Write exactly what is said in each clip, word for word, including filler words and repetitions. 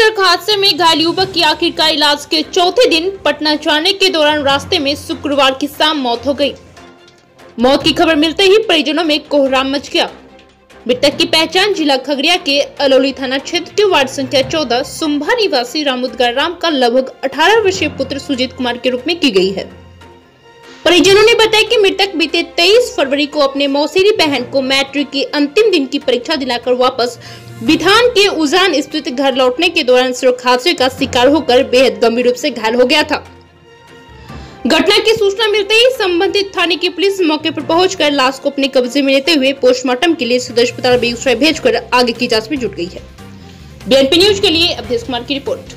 सड़क हादसे में घायल युवक की आखिरकार इलाज के चौथे दिन पटना जाने के दौरान रास्ते में शुक्रवार की शाम मौत हो गई। मौत की खबर मिलते ही परिजनों में कोहराम मच गया। मृतक की पहचान जिला खगड़िया के अलौली थाना क्षेत्र के वार्ड संख्या चौदह सुंभा निवासी रामुदगार राम का लगभग अठारह वर्षीय पुत्र सुजीत कुमार के रूप में की गई है। परिजनों ने बताया कि मृतक बीते तेईस फरवरी को अपने मौसेरी बहन को मैट्रिक की अंतिम दिन की परीक्षा दिलाकर वापस बिथान के उजान स्थित घर लौटने के दौरान सड़क हादसे का शिकार होकर बेहद गंभीर रूप से घायल हो गया था। घटना की सूचना मिलते ही संबंधित थाने की पुलिस मौके पर पहुंचकर लाश को अपने कब्जे में लेते हुए पोस्टमार्टम के लिए सदर अस्पताल बेगूसराय भेजकर आगे की जांच में जुट गई है। बीएनपी न्यूज के लिए अवधेश कुमार की रिपोर्ट।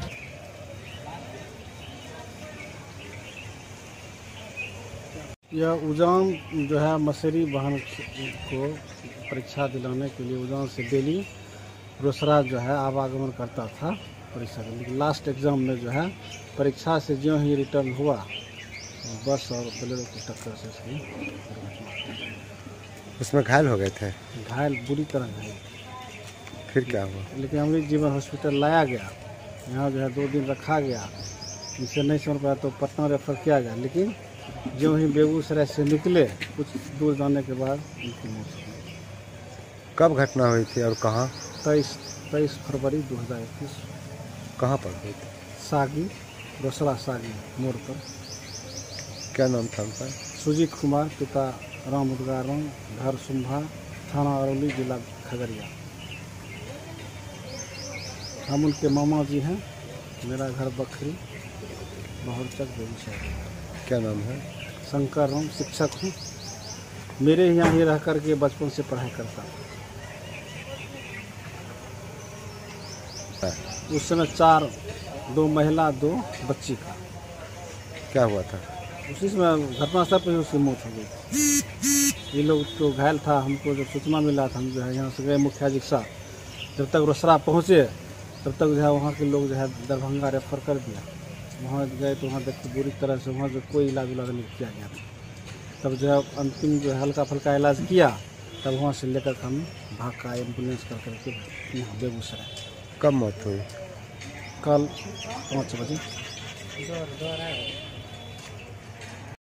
यह उजान जो है मसेरी बहन को परीक्षा दिलाने के लिए उजान से दिल्ली रोसड़ा जो है आवागमन करता था परीक्षा के लिए। लास्ट एग्जाम में जो है परीक्षा से जो ही रिटर्न हुआ बस और बोलेरो की टक्कर से इसकी उसमें घायल हो गए थे। घायल बुरी तरह घायल। फिर क्या हुआ? लेकिन अमृत जीवन हॉस्पिटल लाया गया, यहाँ जो है दो दिन रखा गया। इसे नहीं समझ पाया तो पटना रेफर किया गया, लेकिन जो ही बेगूसराय से निकले कुछ दूर जाने के बाद उनकी मौत हो गई। कब घटना हुई थी और कहाँ? तेईस तेईस फरवरी दो हज़ार इक्कीस। कहाँ पर हुई थी? सागी रोसड़ा सागी मोड़ पर। क्या नाम था उनका? सुजीत कुमार, पिता रामुदगार राम, घर सुंभा, थाना अलौली, जिला खगड़िया। हम उनके मामा जी हैं। मेरा घर बखरी बहुरचक बेगूसराय। क्या नाम है? शंकर राम, शिक्षक हूँ। मेरे यहाँ ही रह कर के बचपन से पढ़ाई करता था। उस समय चार, दो महिला दो बच्ची का। क्या हुआ था? उसी समय घटनास्थल पर ही उसकी मौत हो गई। ये लोग तो घायल था। हमको जब सूचना मिला था हम जो है यहाँ से गए मुखिया जी के साथ। जब तक रोसड़ा पहुँचे तब तक जो है वहाँ के लोग जो है दरभंगा रेफर कर दिया। वहाँ गए तो वहाँ देखते बुरी तरह से वहाँ जो कोई इलाज उलाज नहीं किया गया था। तब जो है अंतिम जो है हल्का फुल्का इलाज किया, तब वहाँ से लेकर हम भाग का एम्बुलेंस कर करके यहाँ बेगूसराय। कब मौत हुई? कल पाँच बजे।